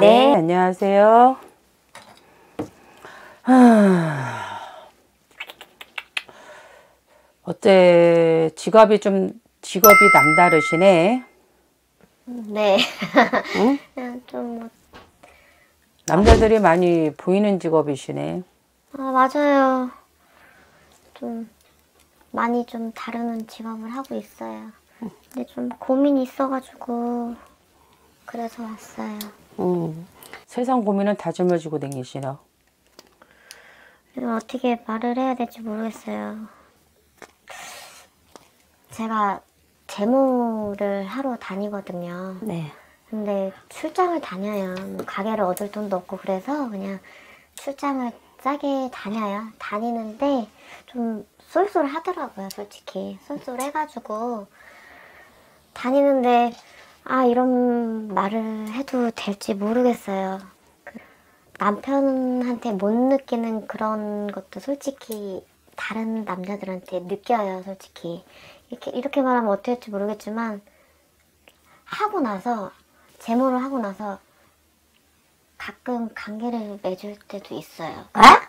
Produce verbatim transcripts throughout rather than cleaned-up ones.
네, 안녕하세요. 하... 어째 직업이 좀 직업이 남다르시네. 네. 응? 그냥 좀 뭐... 남자들이 많이 보이는 직업이시네. 아, 맞아요. 좀 많이 좀 다루는 직업을 하고 있어요. 근데 좀 고민이 있어가지고 그래서 왔어요. 음. 세상 고민은 다 짊어지고 다니시나? 어떻게 말을 해야 될지 모르겠어요. 제가 재무를 하러 다니거든요. 네. 근데 출장을 다녀요. 뭐 가게를 얻을 돈도 없고 그래서 그냥 출장을 싸게 다녀요. 다니는데 좀 쏠쏠하더라고요, 솔직히. 쏠쏠해가지고 다니는데 아, 이런 말을 해도 될지 모르겠어요. 그 남편한테 못 느끼는 그런 것도 솔직히 다른 남자들한테 느껴요, 솔직히. 이렇게, 이렇게 말하면 어떻게 할지 모르겠지만 하고 나서, 제모를 하고 나서 가끔 관계를 맺을 때도 있어요. 아?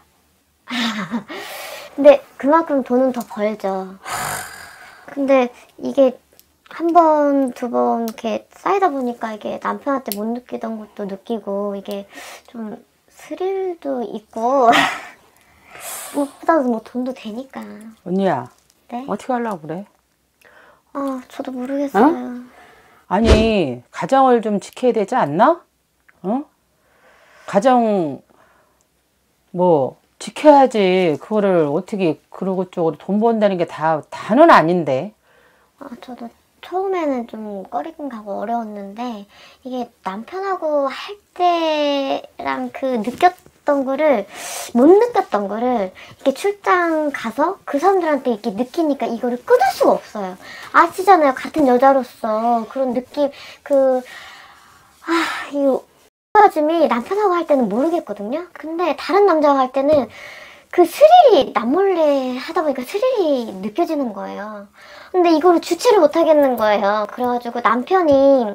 근데 그만큼 돈은 더 벌죠. 근데 이게 한 번, 두 번 이렇게 쌓이다 보니까 이게 남편한테 못 느끼던 것도 느끼고 이게 좀 스릴도 있고 무엇보다도 뭐 돈도 되니까. 언니야. 네? 어떻게 하려고 그래? 아, 저도 모르겠어요. 어? 아니, 가정을 좀 지켜야 되지 않나? 어? 가정 뭐 지켜야지. 그거를 어떻게 그러고 쪽으로 돈 번다는 게 다 다는 아닌데. 아, 저도 처음에는 좀 꺼리긴 가고 어려웠는데 이게 남편하고 할 때랑 그 느꼈던 거를 못 느꼈던 거를 이렇게 출장 가서 그 사람들한테 이렇게 느끼니까 이거를 끊을 수가 없어요. 아시잖아요. 같은 여자로서 그런 느낌 그 아, 이거 가짐이 남편하고 할 때는 모르겠거든요. 근데 다른 남자와 할 때는 그 스릴이 남몰래 하다 보니까 스릴이 느껴지는 거예요. 근데 이거를 주체를 못 하겠는 거예요. 그래가지고 남편이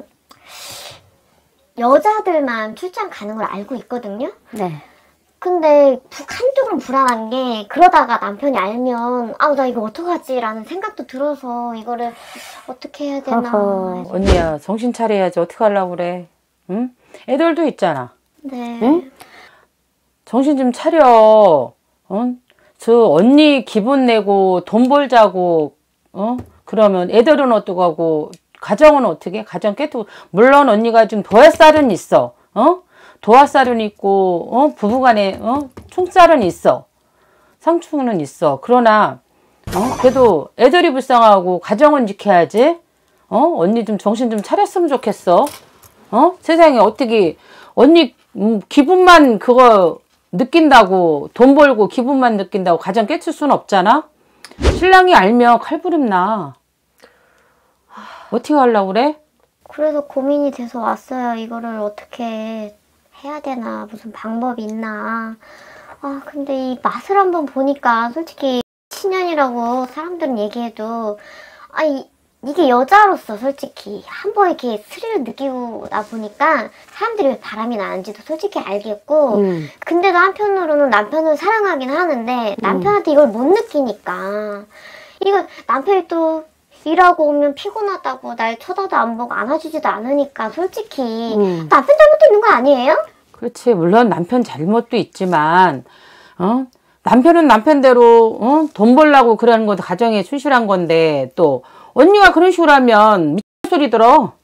여자들만 출장 가는 걸 알고 있거든요. 네. 근데 한쪽은 불안한 게 그러다가 남편이 알면 아우 나 이거 어떡하지 라는 생각도 들어서 이거를 어떻게 해야 되나. 허허, 언니야 정신 차려야지. 어떻게 하려고 그래. 응? 애들도 있잖아. 네. 응? 정신 좀 차려. 어? 저 언니 기분 내고 돈 벌자고 어? 그러면 애들은 어떡하고 가정은 어떻게? 가정 깨뜨고 물론 언니가 좀 도화살은 있어. 어? 도화살은 있고 어? 부부간에 어? 총살은 있어. 상충은 있어. 그러나 어? 그래도 애들이 불쌍하고 가정은 지켜야지. 어? 언니 좀 정신 좀 차렸으면 좋겠어. 어? 세상에 어떻게 언니 음, 기분만 그거 느낀다고 돈 벌고 기분만 느낀다고 가정 깨칠 수는 없잖아. 신랑이 알면 칼부림 나. 어떻게 하려고 그래? 그래서 고민이 돼서 왔어요. 이거를 어떻게 해야 되나, 무슨 방법이 있나. 아, 근데 이 맛을 한번 보니까 솔직히 신년이라고 사람들은 얘기해도 아, 이, 이게 여자로서 솔직히 한번 이렇게 스릴을 느끼고 나 보니까 사람들이 왜 바람이 나는지도 솔직히 알겠고 음. 근데도 한편으로는 남편을 사랑하긴 하는데 남편한테 이걸 못 느끼니까 이거 남편이 또 일하고 오면 피곤하다고 날 쳐다도 안 보고 안아주지도 않으니까 솔직히 음. 남편 잘못도 있는 거 아니에요? 그렇지. 물론 남편 잘못도 있지만 어? 남편은 남편대로 어? 돈 벌려고 그러는 것도 가정에 충실한 건데 또 언니가 그런 식으로 하면 미친 소리 들어.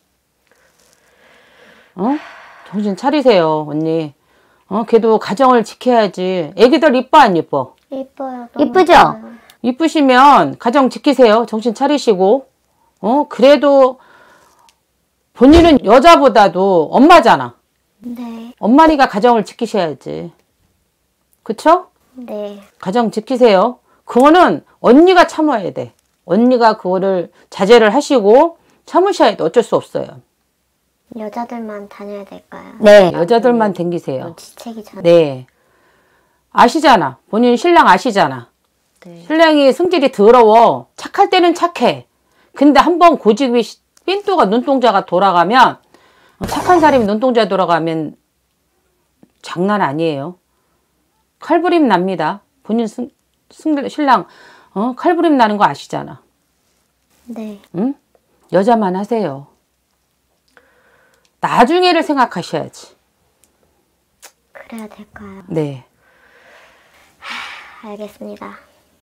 어? 정신 차리세요, 언니. 어? 걔도 가정을 지켜야지. 애기들 이뻐 안 이뻐? 이뻐요. 이쁘죠? 이뻐요. 이쁘시면 가정 지키세요. 정신 차리시고. 어? 그래도 본인은 여자보다도 엄마잖아. 네. 엄마니까 가정을 지키셔야지. 그쵸? 네. 가정 지키세요. 그거는 언니가 참아야 돼. 언니가 그거를 자제를 하시고 참으셔야 돼. 어쩔 수 없어요. 여자들만 다녀야 될까요? 네. 여자들만 댕기세요. 지책이 전. 네. 아시잖아. 본인 신랑 아시잖아. 네. 신랑이 성질이 더러워. 착할 때는 착해. 근데 한번 고집이 삔또가 눈동자가 돌아가면 착한 사람이 눈동자 돌아가면 장난 아니에요. 칼부림 납니다. 본인 승, 승, 신랑 어? 칼부림 나는 거 아시잖아. 네. 응? 여자만 하세요. 나중에를 생각하셔야지. 그래야 될까요? 네. 알겠습니다.